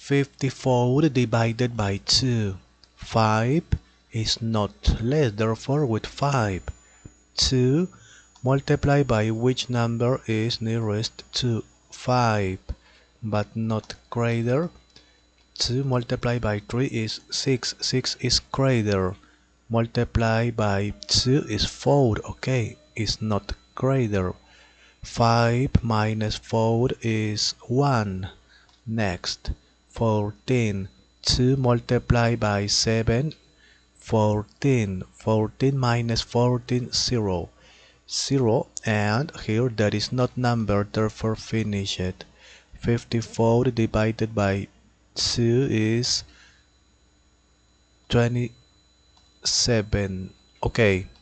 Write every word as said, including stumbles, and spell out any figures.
fifty-four divided by two. five is not less, therefore with five. two multiplied by which number is nearest to five, but not greater. two multiplied by three is six. six is greater. Multiplied by two is four. Okay, it's not greater. five minus four is one. Next, fourteen. two multiplied by seven, fourteen. fourteen minus fourteen, zero. zero, and here there is not number, therefore finish it. fifty-four divided by two is twenty-seven. Okay.